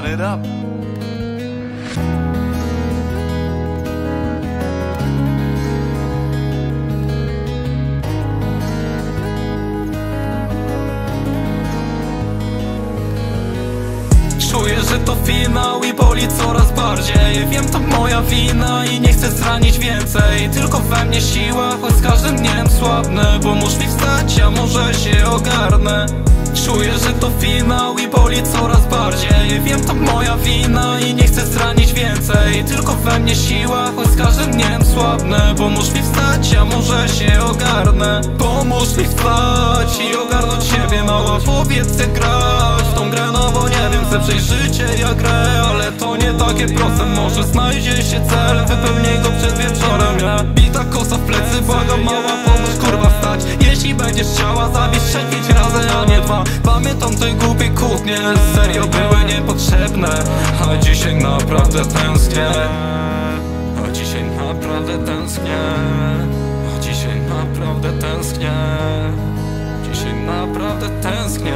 it up. Czuję, że to finał i boli coraz bardziej. Wiem, to moja wina i nie chcę zranić więcej. Tylko we mnie siła, choć z każdym dniem słabnę. Pomóż mi wstać, a może się ogarnę. Czuję, że to finał i boli coraz bardziej. Wiem, to moja wina i nie chcę zranić więcej. Tylko we mnie siła, choć z każdym dniem słabnę. Pomóż mi wstać, a może się ogarnę. Pomóż mi wstać i ogarnąć siebie, mała. Powiedz, jak grać w tą grę, no bo nie wiem, chcę przejść życie jak grę. Ale to nie takie proste, może znajdzie się cel, wypełnij go przed wieczorem. Ja bita kosa w plecy, błagam, mała, pomóż kurwa wstać. Jeśli będziesz chciała, zabierz 5 razy, a nie 2. Pamiętam te głupie kłótnie, serio były niepotrzebne. A dzisiaj naprawdę tęsknię. A dzisiaj naprawdę tęsknię. A dzisiaj naprawdę tęsknię. Dzisiaj naprawdę tęsknię.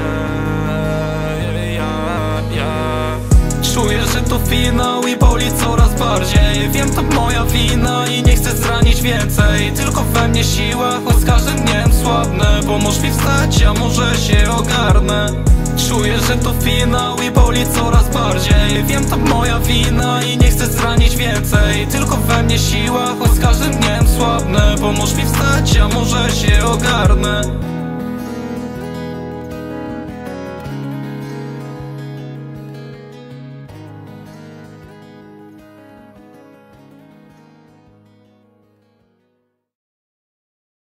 Czuję, że to finał i boli coraz bardziej. Wiem, to moja wina i nie chcę zranić więcej. Tylko we mnie siła, choć z każdym dniem słabnę. Pomóż mi wstać, a może się ogarnę. Czuję, że to finał i boli coraz bardziej. Wiem, to moja wina i nie chcę zranić więcej. Tylko we mnie siła, choć z każdym dniem słabnę. Pomóż mi wstać, a może się ogarnę.